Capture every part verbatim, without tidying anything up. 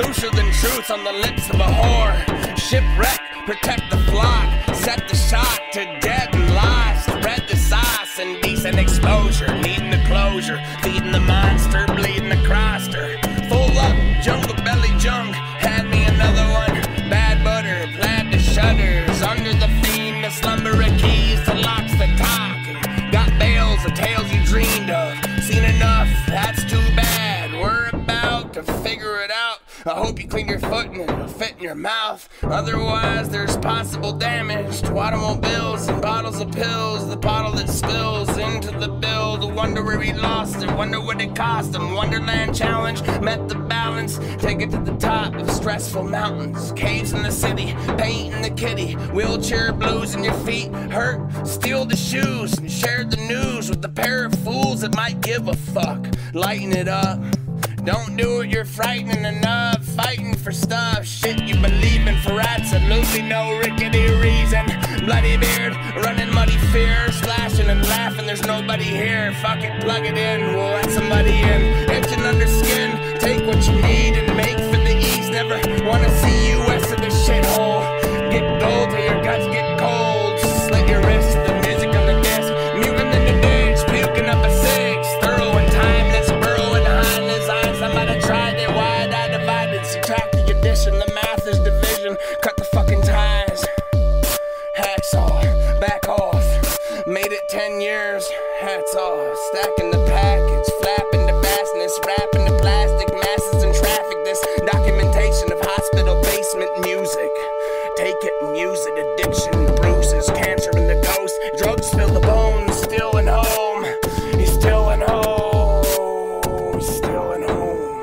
Harsher than truth on the lips of a whore. Shipwreck, protect the flock. Set the shock to dead and lies. Spread the sauce, indecent exposure. Needing the closure, feeding the monster, bleeding the croster. Full up, jungle belly junk. Hand me another one. Bad butter, plaid the shutters. Under the fiend, the slumber of keys to locks the talk. Got bales of tales you dreamed of. Seen enough, that's too bad. We're about to figure it out. I hope you clean your foot and it'll fit in your mouth. Otherwise, there's possible damage to automobiles and bottles of pills. The bottle that spills into the build. Wonder where he lost it, wonder what it cost him. Wonderland challenge, met the balance. Take it to the top of stressful mountains. Caves in the city, paint in the kitty. Wheelchair blues and your feet hurt. Steal the shoes and share the news with a pair of fools that might give a fuck. Lighten it up. Don't do it, you're frightening enough. Fighting for stuff, shit you believe in for absolutely no rickety reason. Bloody beard, running muddy fear. Slashing and laughing, there's nobody here. Fuck it, plug it in, we'll let somebody in. Itching under skin, take what you need and make for the ease. Never wanna see you west of the shithole. Get gold till your guts get cold. Slit your wrists to the music on the disc. Muting in the ditch, puking up a six. Thorough and timeless, burrowing behind his eyes. I might have tried it, wide I divided. Subtracted addition, the math is division. Cut the fucking ties. Hacksaw, back off. Made it ten years, hats off. Stacking the package, flapping the vastness. Wrapping the plastic masses in traffic. This documentation of hospital basement music. Take it and use it, addiction, bruises, cancer in the ghost. Drugs fill the bones, still at home. He's still at home. He's still at home.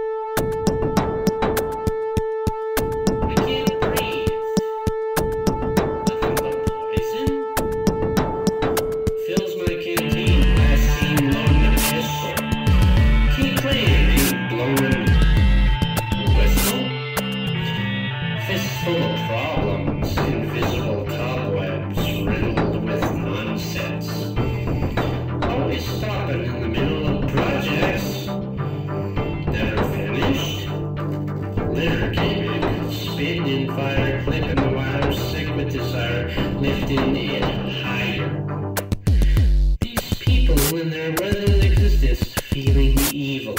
I can't breathe. Nothing but poison. Fills my canteen, last seen loading a pistol. Keep playing, ain't blowing a whistle. Fistful of problems, invisible cobwebs riddled with nonsense. Always stopping in the middle of projects. Never finished. Litter gimmick, spin in fire, clipping the wire, segment desire, lifting it higher. These people, when they're weathering existence, feeling evil.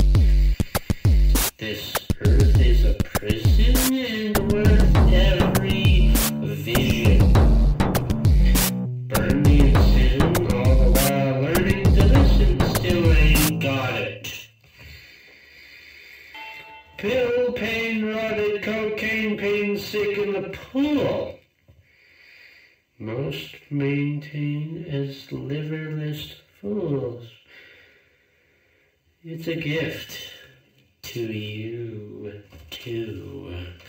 This earth is a prison and worth every vision. Burn me in sin, all the while learning to listen, still ain't got it. Pill pain, rotted cocaine pain, sick in the pool. Most maintain as liverless fools. It's a gift to you, too.